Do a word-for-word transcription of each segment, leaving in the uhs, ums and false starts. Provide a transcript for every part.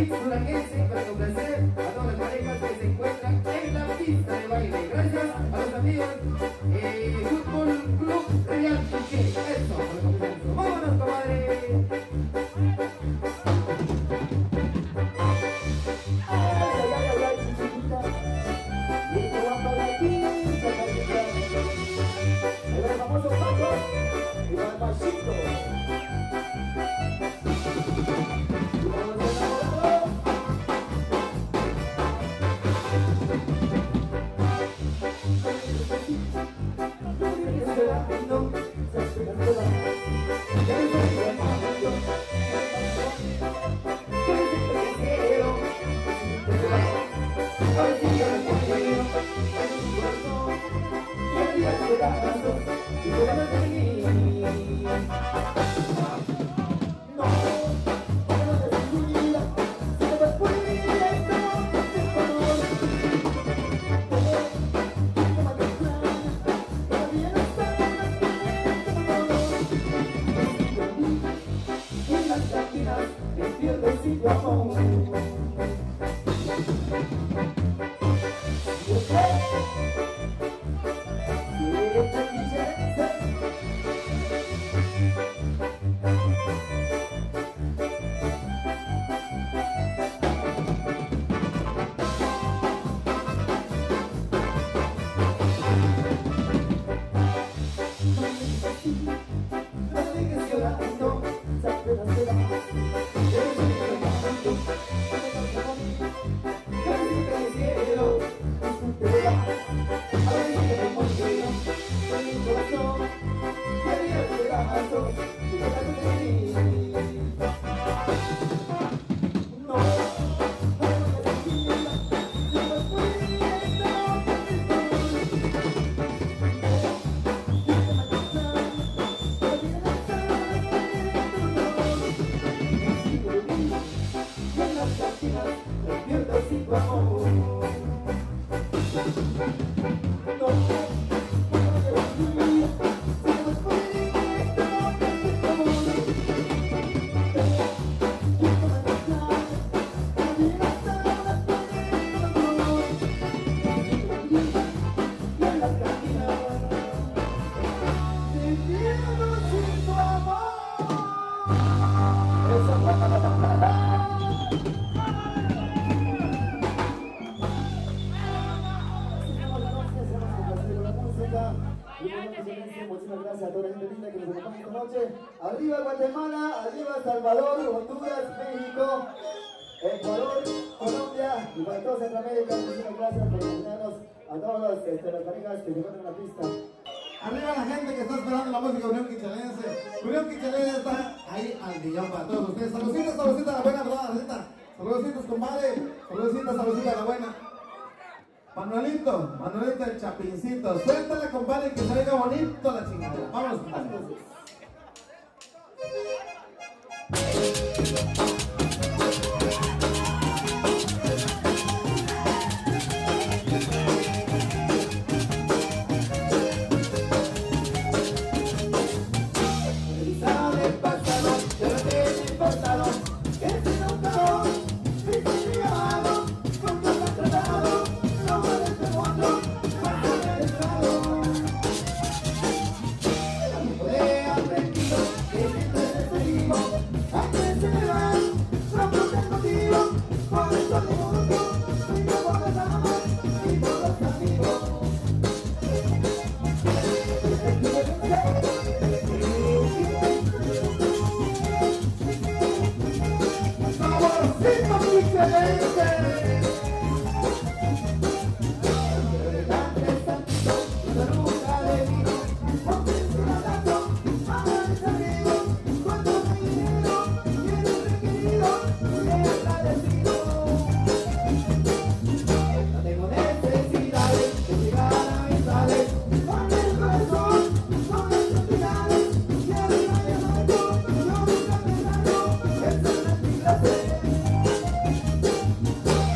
Mix Duranguense para complacer a todas las parejas que se encuentran en la pista de baile. Gracias a los amigos eh, Fútbol Club Real Pique. Eso, para comenzar. ¡Vámonos, comadre! Muchísimas gracias a toda la gente linda que nos acompaña esta noche. Arriba Guatemala, arriba Salvador, Honduras, México, Ecuador, Colombia y para toda Centroamérica. Muchísimas gracias por acompañarnos a todas este, las parejas que se encuentran en la pista. Arriba la gente que está esperando la música Unión Quichalense. Unión Quichalense está ahí al millón para todos ustedes. Saluditos, saluditos a la buena, saluditos, saluditos compadre, saluditos, saluditos a la buena. Manuelito, Manuelito el Chapincito, suéltale compadre que se oiga bonito la chingada. Vámonos, compadre. Gracias.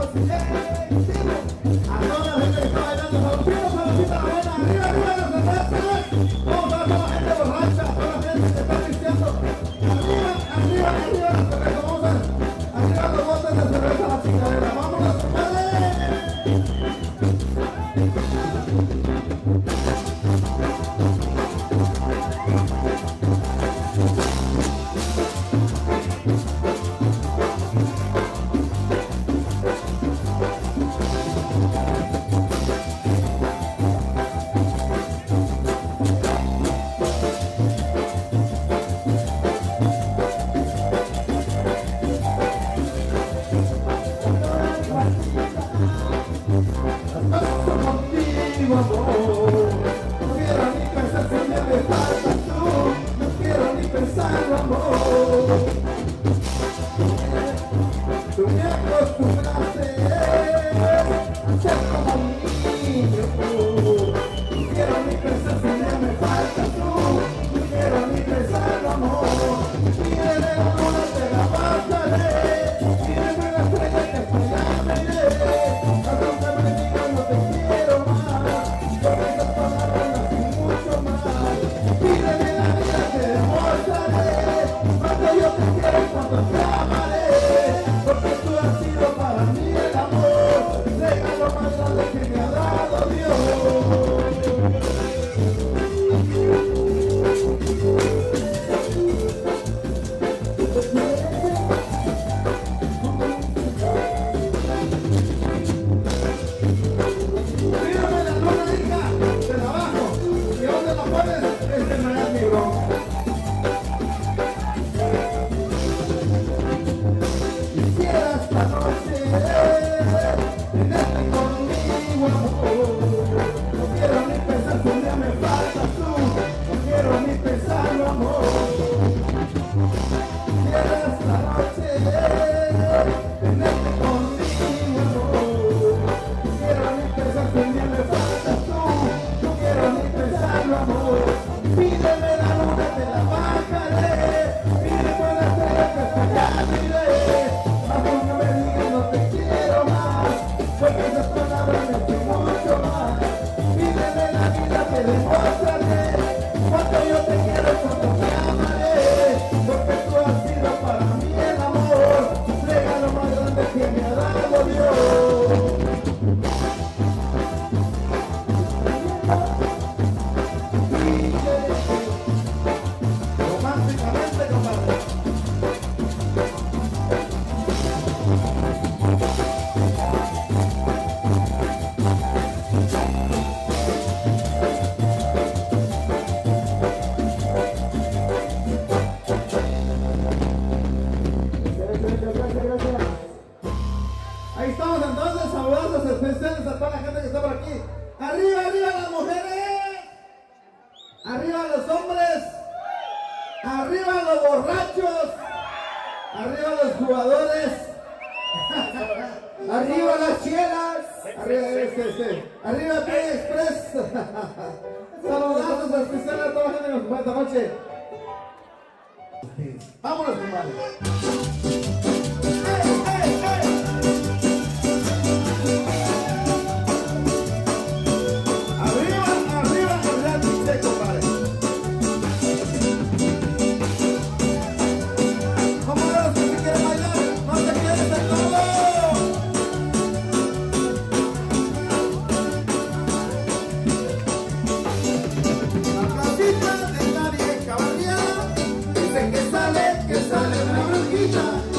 Que sale, que sale una brujita.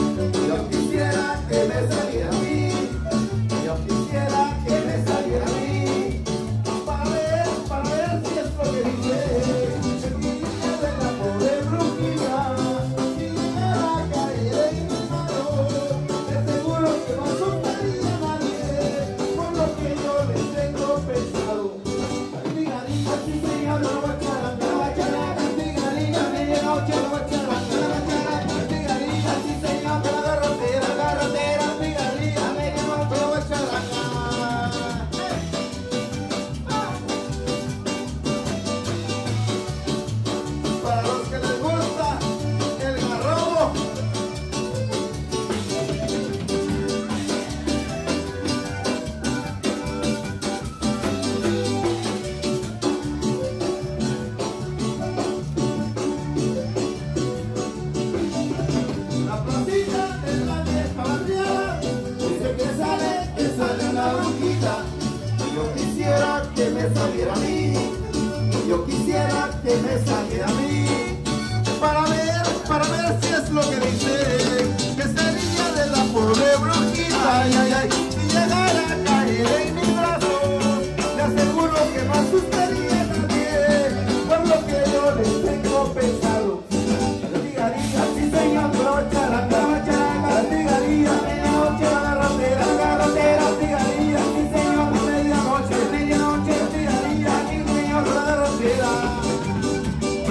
me saque a mí para ver, para ver si es lo que dice, que sería de la pobre brujita. Ay, ay, ay, si llegara a caer en mis brazos, le aseguro que no asustaría a nadie por lo que yo les tengo pensado. Diga, diga, sí señor, charanga, charanga, diga, diga, medianoche, la garrotera, la garrotera, diga, diga, sí señor, medianoche, medianoche, diga, diga, sí señor, la garrotera.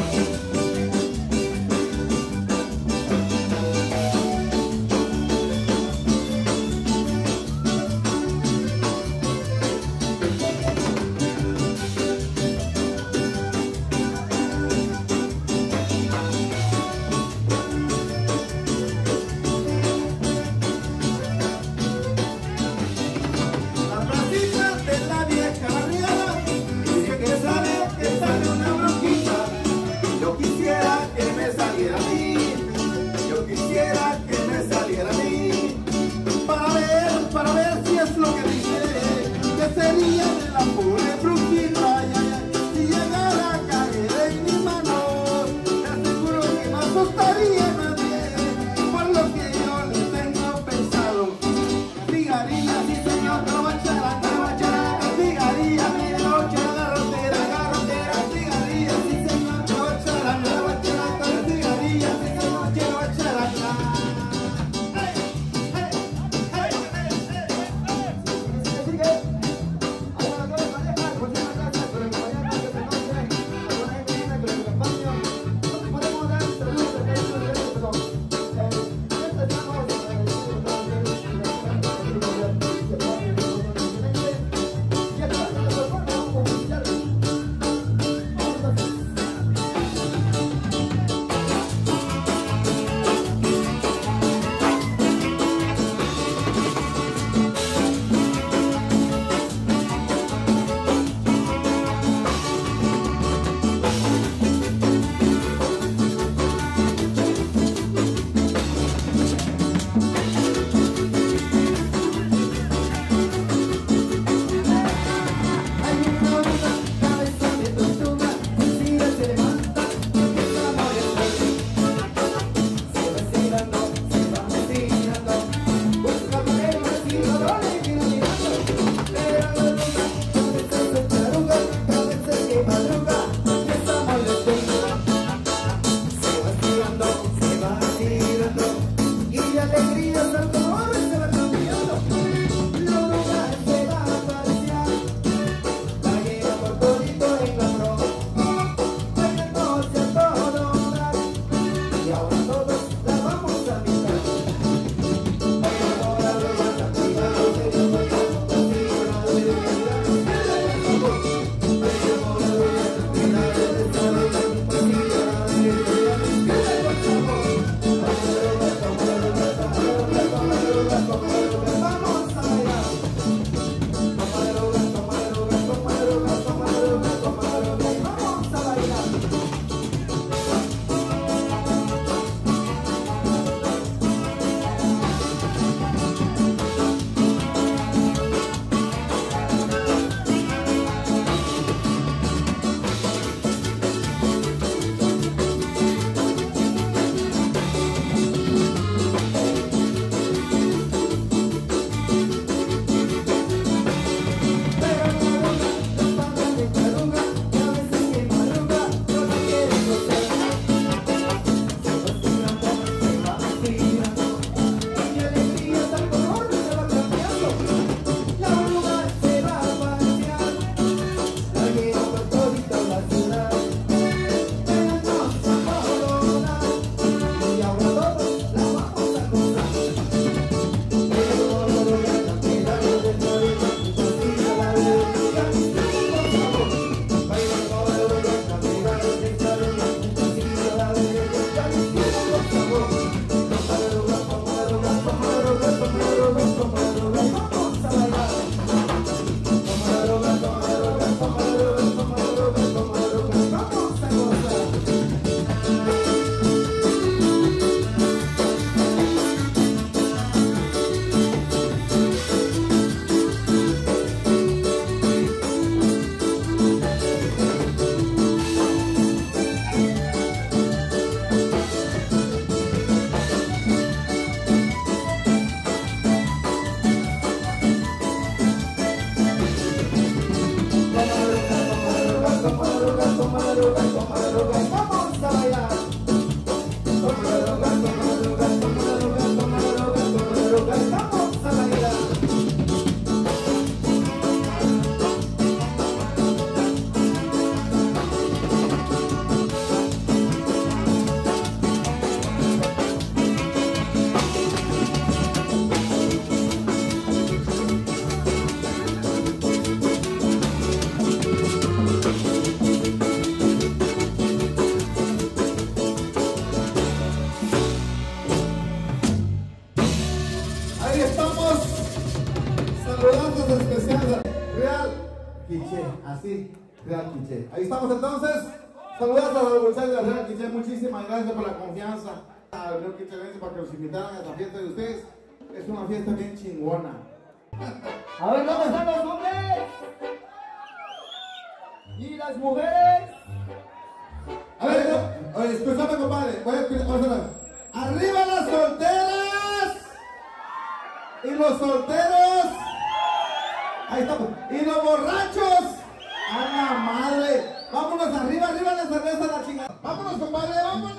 saludazos especiales. Real Quiché, así, Real Quiché. Ahí estamos entonces. Saludazos a los bolsillos de Real Quiché. Muchísimas gracias por la confianza. A Real Quichelense para que nos invitaran a esta fiesta de ustedes. Es una fiesta bien chingona. A ver, ¿dónde están los hombres? ¿Y las mujeres? A ver, oye, escúchame, compadre. Voy a escuchar. ¡Arriba las solteras! ¡Y los solteros! Ahí estamos. ¡Y los borrachos! ¡A la madre! ¡Vámonos arriba, arriba la cerveza, la chingada! ¡Vámonos, compadre, vámonos!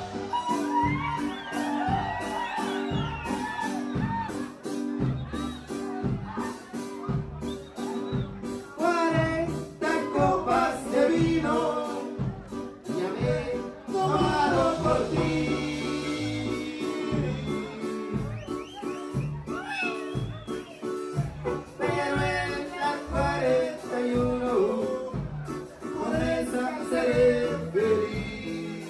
cuarenta copas de vino ya me he tomado por ti. Pero en la cuarenta y uno con esa seré feliz.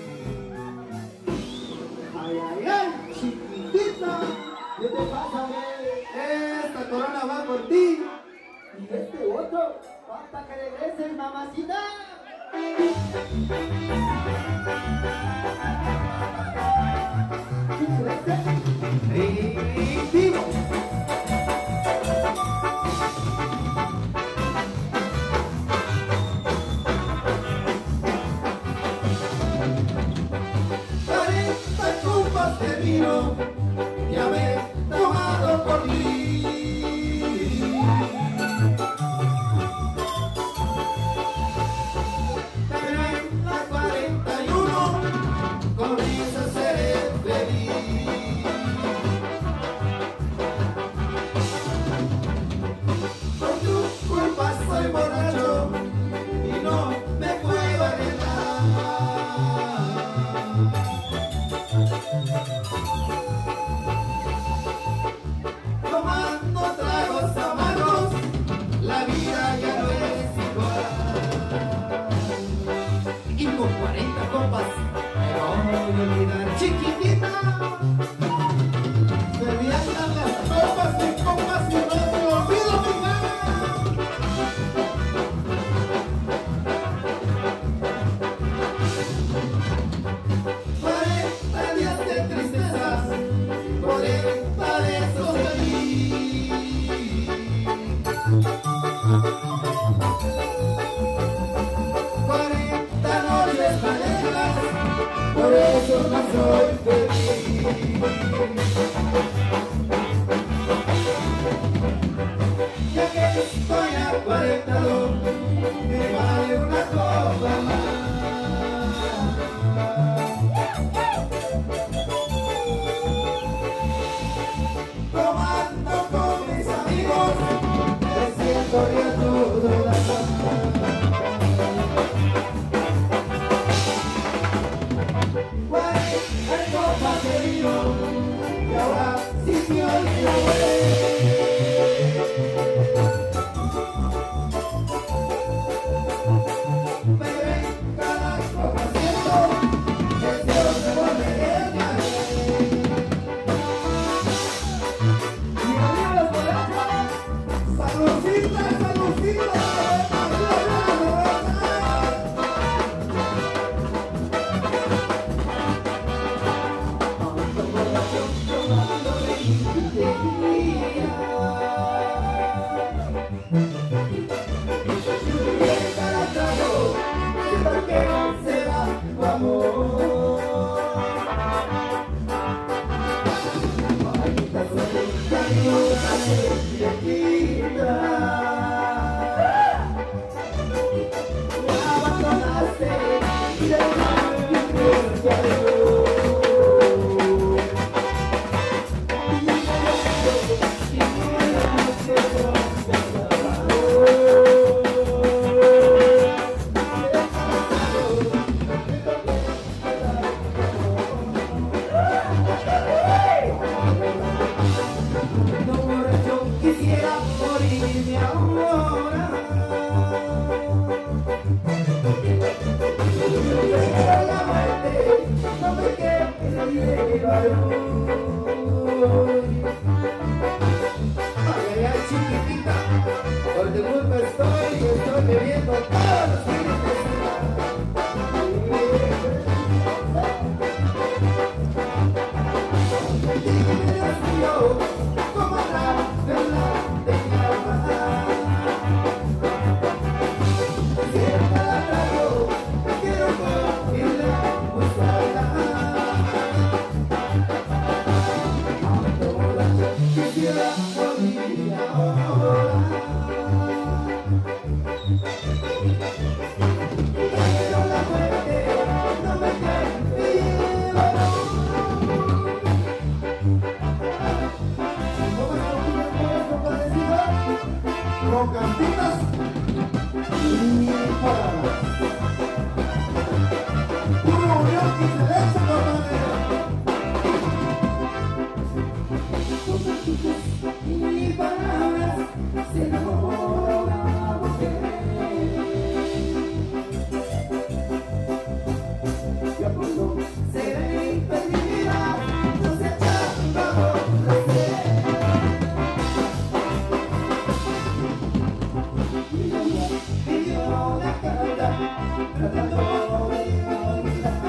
Ay, ay, ay, chiquitita, ¿qué te pasa, güey? Esta corona va por ti. Y este otro, hasta que regreses, mamacita. Y vivo. cuarenta copas de vino ya me he tomado por ti. Pero en la cuarenta y uno con esa seré feliz. Por tu culpa soy borracho y no me puedo arreglar. Tomando tragos amargos, la vida ya no es igual. Y con cuarenta copas me voy a olvidar, chiquitita. Serían las copas y copas y no te olvido, mi gana. cuarenta días de tristezas, cuarenta besos de mí. cuarenta noches alegres, por eso no soy feliz. Ya que estoy acuarentado, me vale una copa más. Tomando con mis amigos, me siento ya todo la cuarenta copas de vino y ahora sí me olvido. Pero en cada copa siento deseo de volver a ver. Y arriba los borrachos, saludcita, saludcita, no borracho quisiera con cantinas y paradas. Puro unión y excelencia, compadre. Y palabras se enamoró la mujer. Y a poco se ve impedida, no se echa bajo la sed. Y ella pidió la carta, tratando de olvidar.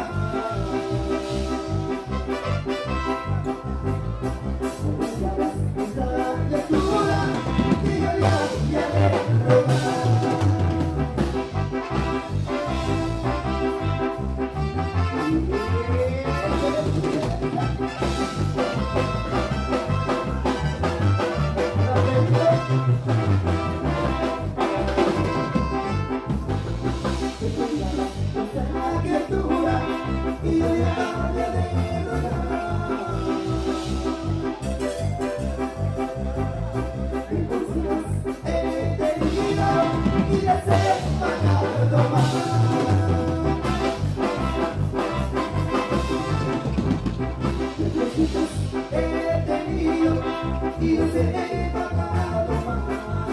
He tenido y no se he pagado más.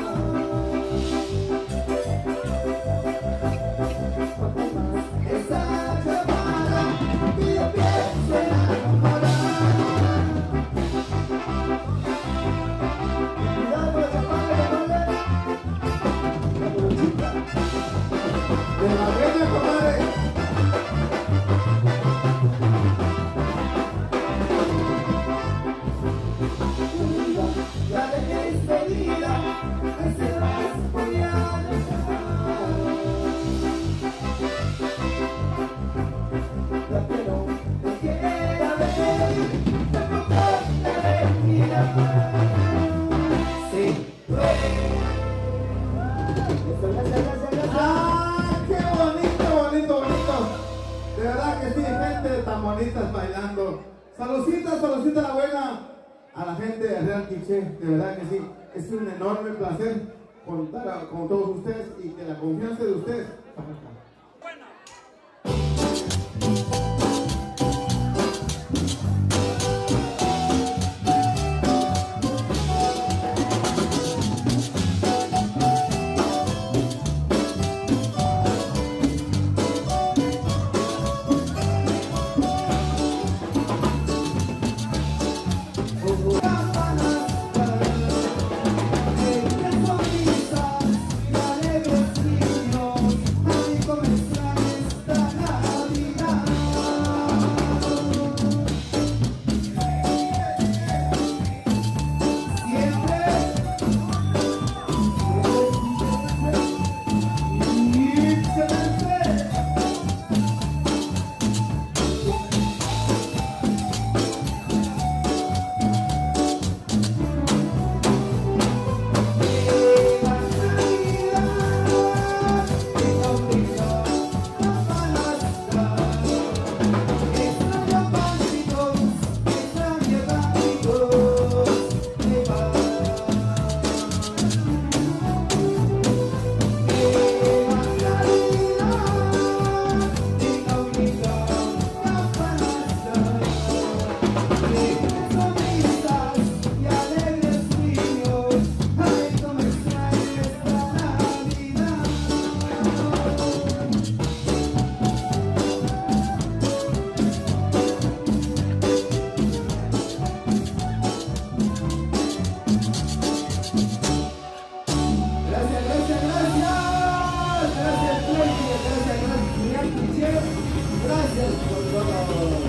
Cuanto más esa llamada y yo pienso enamorar. Cuidado con la llamada de Valeria, la bolsita De la reina, compadre. la despedida, ese vas voy a dejar. La que no te quiera ver, tampoco la de mirar. Sí, eso, gracias, gracias, gracias. ¡Ah, qué bonito, bonito, bonito! De verdad que sí, gente tan bonitas bailando. Saludcita, saludcita la buena a la gente de Real Quiché. De verdad que sí, es un enorme placer contar a- con todos ustedes y que la confianza de ustedes. Gracias por todo.